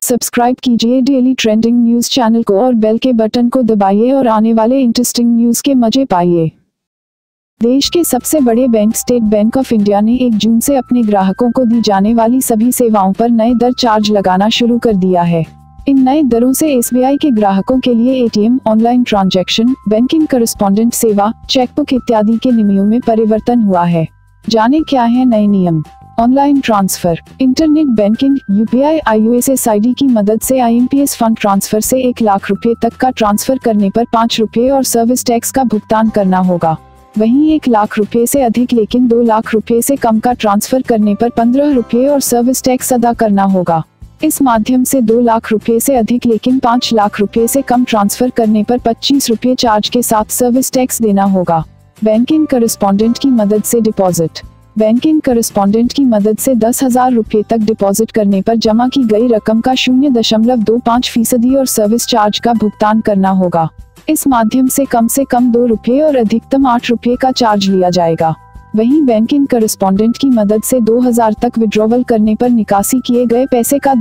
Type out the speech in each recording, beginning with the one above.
Subscribe कीजिए daily trending news channel को और बेल के बटन को दबाइए और आने वाले इंटरेस्टिंग न्यूज के मजे पाइए। देश के सबसे बड़े bank state bank of India ने 1 जून से अपने ग्राहकों को दी जाने वाली सभी सेवाओं पर नए दर चार्ज लगाना शुरू कर दिया है। इन नए दरों से एसबीआई के ग्राहकों के लिए ATM, online transaction, banking correspondent सेवा, चेकबुक इत्यादि के नियमों में परिवर्तन हुआ है। जाने क्या है नए नियम। Online transfer, internet banking, UPI USSD की मदद से आईएमपीएस फंड ट्रांसफर से 1 लाख रुपए तक का ट्रांसफर करने पर 5 रुपए और सर्विस टैक्स का भुगतान करना होगा। वहीं 1 लाख रुपए से अधिक लेकिन 2 लाख रुपए से कम का ट्रांसफर करने पर 15 रुपए और सर्विस टैक्स अदा करना होगा। इस माध्यम से 2 लाख रुपए से अधिक लेकिन 5 लाख रुपए से कम ट्रांसफर करने पर 25 रुपए चार्ज के साथ सर्विस टैक्स देना होगा। बैंकिंग करस्पॉन्डेंट की मदद से डिपॉजिट, बैंकिंग करस्पॉन्डेंट की मदद से 10,000 रुपए तक डिपॉजिट करने पर जमा की गई रकम का 0.25% और सर्विस चार्ज का भुगतान करना होगा। इस माध्यम से कम 2 रुपए और अधिकतम 8 रुपए का चार्ज लिया जाएगा। वहीं बैंकिंग करस्पॉन्डेंट की मदद से 2,000 तक विड्रॉवल करने पर निकासी किए गए पैसे का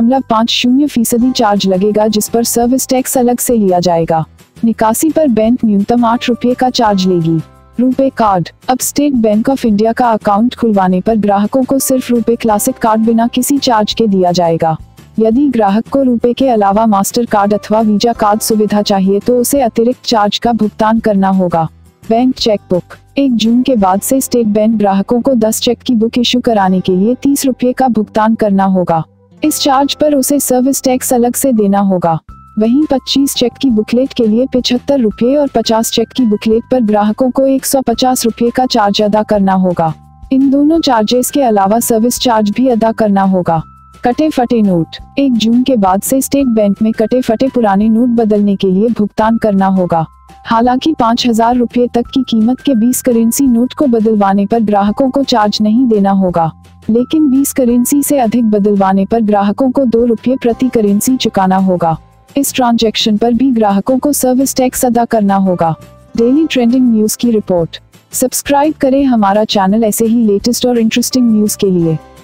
2.50% चार्ज लगेगा, जिस पर सर्विस टैक्स अलग से लिया जाएगा। निकासी पर बैंक न्यूनतम 8 रुपए का चार्ज लेगी। रुपे कार्ड, अब स्टेट बैंक ऑफ इंडिया का अकाउंट खुलवाने पर ग्राहकों को सिर्फ रुपे क्लासिक कार्ड बिना किसी चार्ज के दिया जाएगा। यदि ग्राहक को रुपए के अलावा मास्टर कार्ड अथवा वीजा कार्ड सुविधा चाहिए तो उसे अतिरिक्त चार्ज का भुगतान करना होगा। बैंक चेकबुक, 1 जून के बाद से स्टेट बैंक ग्राहकों को 10 चेक की बुक इशू कराने के लिए 30 रुपए का भुगतान करना होगा। इस चार्ज पर उसे सर्विस टैक्स अलग से देना होगा। वहीं 25 चेक की बुकलेट के लिए 75 रुपए और 50 चेक की बुकलेट पर ग्राहकों को 150 रुपए का चार्ज अदा करना होगा। इन दोनों चार्जेस के अलावा सर्विस चार्ज भी अदा करना होगा। कटे फटे नोट, 1 जून के बाद से स्टेट बैंक में कटे फटे पुराने नोट बदलने के लिए भुगतान करना होगा। हालांकि 5,000 रुपए तक की कीमत के 20 करेंसी नोट को बदलवाने पर ग्राहकों को चार्ज नहीं देना होगा, लेकिन 20 करेंसी से अधिक बदलवाने पर ग्राहकों को 2 रुपए प्रति करेंसी चुकाना होगा। इस ट्रांजैक्शन पर भी ग्राहकों को सर्विस टैक्स अदा करना होगा। डेली ट्रेंडिंग न्यूज की रिपोर्ट। सब्सक्राइब करें हमारा चैनल ऐसे ही लेटेस्ट और इंटरेस्टिंग न्यूज के लिए।